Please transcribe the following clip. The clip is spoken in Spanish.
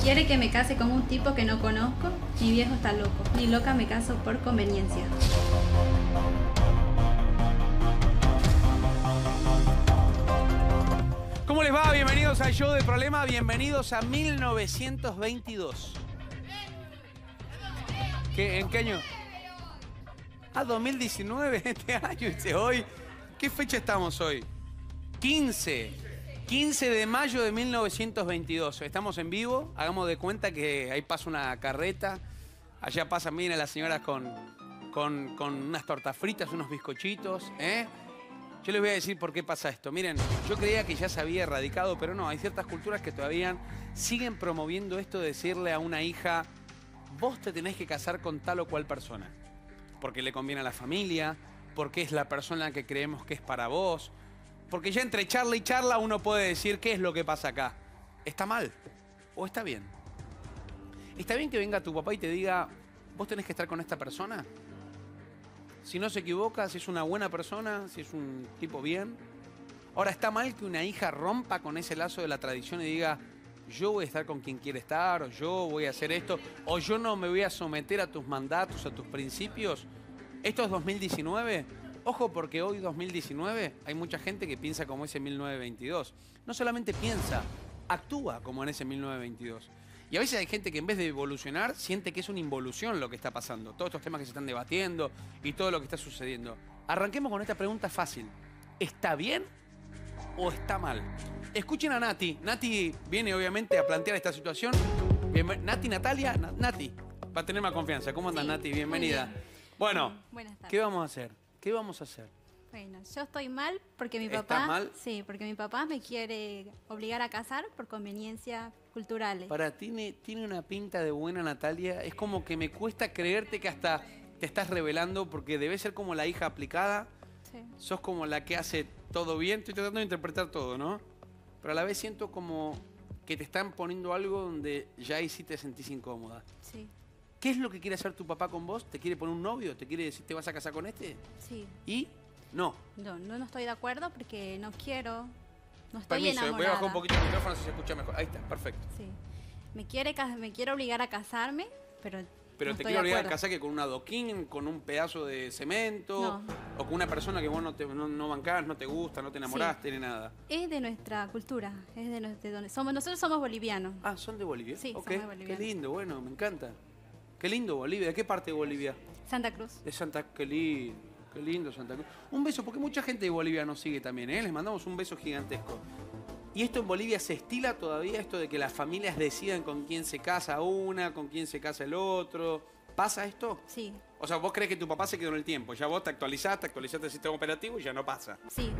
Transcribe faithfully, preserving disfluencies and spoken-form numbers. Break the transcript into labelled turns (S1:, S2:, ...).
S1: Quiere que me case con un tipo que no conozco. Mi viejo está loco. Ni loca me caso por conveniencia.
S2: ¿Cómo les va? Bienvenidos al Show de Problema. Bienvenidos a mil novecientos veintidós. ¿Qué, ¿En qué año? Ah, dos mil diecinueve, este año, este hoy. ¿Qué fecha estamos hoy? quince. quince de mayo de mil novecientos veintidós. Estamos en vivo. Hagamos de cuenta que ahí pasa una carreta. Allá pasan, miren, las señoras con, con, con unas tortas fritas, unos bizcochitos, ¿eh? Yo les voy a decir por qué pasa esto. Miren, yo creía que ya se había erradicado, pero no. Hay ciertas culturas que todavía siguen promoviendo esto de decirle a una hija: vos te tenés que casar con tal o cual persona. Porque le conviene a la familia, porque es la persona que creemos que es para vos. Porque ya entre charla y charla uno puede decir qué es lo que pasa acá. ¿Está mal o está bien? ¿Está bien que venga tu papá y te diga: vos tenés que estar con esta persona? Si no se equivoca, si es una buena persona, si es un tipo bien. Ahora, ¿está mal que una hija rompa con ese lazo de la tradición y diga: yo voy a estar con quien quiere estar, o yo voy a hacer esto, o yo no me voy a someter a tus mandatos, a tus principios? ¿Esto es dos mil diecinueve? Ojo, porque hoy, dos mil diecinueve, hay mucha gente que piensa como ese mil novecientos veintidós. No solamente piensa, actúa como en ese mil novecientos veintidós. Y a veces hay gente que en vez de evolucionar, siente que es una involución lo que está pasando. Todos estos temas que se están debatiendo y todo lo que está sucediendo. Arranquemos con esta pregunta fácil. ¿Está bien o está mal? Escuchen a Nati. Nati viene obviamente a plantear esta situación. Bien, Nati, Natalia, Na- Nati, para tener más confianza. ¿Cómo andas,
S1: Sí,
S2: Nati? Bienvenida.
S1: muy bien.
S2: Bueno,
S1: Buenas tardes.
S2: ¿qué vamos a hacer? ¿Qué vamos a hacer?
S1: Bueno, yo estoy mal porque mi
S2: ¿Está
S1: papá...
S2: mal?
S1: Sí, porque mi papá me quiere obligar a casar por conveniencias culturales.
S2: Para ti tiene, tiene una pinta de buena, Natalia. Es como que me cuesta creerte que hasta te estás revelando, porque debes ser como la hija aplicada.
S1: Sí.
S2: Sos como la que hace todo bien. Estoy tratando de interpretar todo, ¿no? Pero a la vez siento como que te están poniendo algo donde ya ahí sí te sentís incómoda.
S1: Sí,
S2: ¿Qué es lo que quiere hacer tu papá con vos? ¿Te quiere poner un novio? ¿Te quiere decir te vas a casar con este?
S1: sí.
S2: ¿Y? No.
S1: No, no, no estoy de acuerdo porque no quiero... No estoy
S2: Permiso,
S1: enamorada.
S2: voy a bajar un poquito el micrófono si se escucha mejor. Ahí está, perfecto.
S1: Sí. Me quiere, cas- me quiere obligar a casarme, pero
S2: Pero
S1: no
S2: te
S1: estoy
S2: quiero
S1: de
S2: obligar a
S1: acuerdo.
S2: casar que con un adoquín, con un pedazo de cemento,
S1: No.
S2: o con una persona que vos no, te, no, no bancás, no te gusta, no te enamoraste, ni nada.
S1: Es de nuestra cultura, es de, nos- de donde somos. Nosotros somos bolivianos.
S2: Ah, ¿son de Bolivia?
S1: Sí,
S2: Ok.
S1: somos de Bolivia.
S2: Qué lindo, bueno, me encanta. Qué lindo Bolivia. ¿De qué parte de Bolivia?
S1: Santa Cruz.
S2: De Santa... Qué lindo, qué lindo Santa Cruz. Un beso, porque mucha gente de Bolivia nos sigue también, ¿eh? Les mandamos un beso gigantesco. ¿Y esto en Bolivia se estila todavía, esto de que las familias decidan con quién se casa una, con quién se casa el otro? ¿Pasa esto?
S1: Sí,
S2: O sea, vos crees que tu papá se quedó en el tiempo. Ya vos te actualizaste, actualizaste el sistema operativo y ya no pasa.
S1: sí.